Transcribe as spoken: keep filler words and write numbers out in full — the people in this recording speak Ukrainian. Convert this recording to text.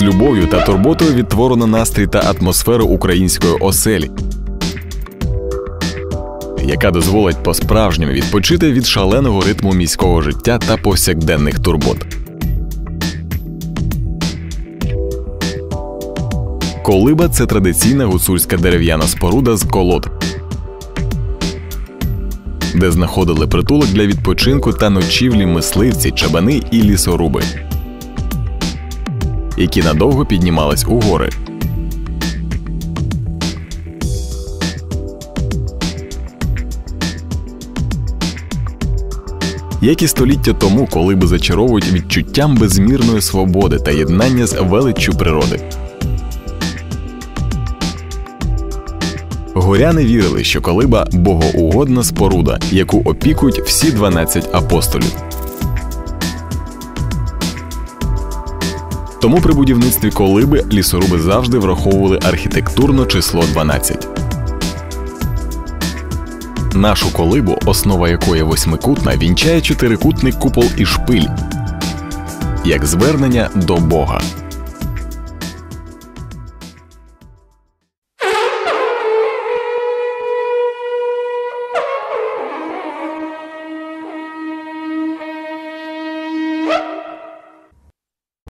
любов'ю та турботою відтворено настрій та атмосферу української оселі, яка дозволить по-справжньому відпочити від шаленого ритму міського життя та повсякденних турбот. Колиба – це традиційна гуцульська дерев'яна споруда з колод, де знаходили притулок для відпочинку та ночівлі мисливці, чабани і лісоруби, які надовго піднімались у гори. Як і століття тому, колиби зачаровують відчуттям безмірної свободи та єднання з величчю природи. Горяни вірили, що колиба – богоугодна споруда, яку опікують всі дванадцять апостолів. Тому при будівництві колиби лісоруби завжди враховували архітектурно число дванадцять. Нашу колибу, основа якої восьмикутна, вінчає чотирикутний купол і шпиль, як звернення до Бога.